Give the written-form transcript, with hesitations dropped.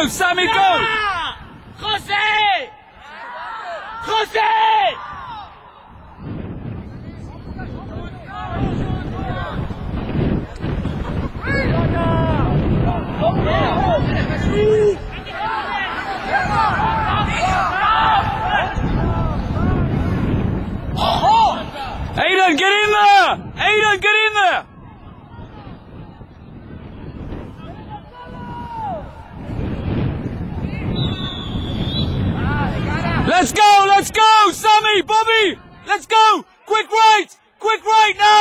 go, Sammy, go! José! José! Aiden, get in there! Aiden, get in there! Let's go, Sammy, Bobby! Let's go! Quick right now!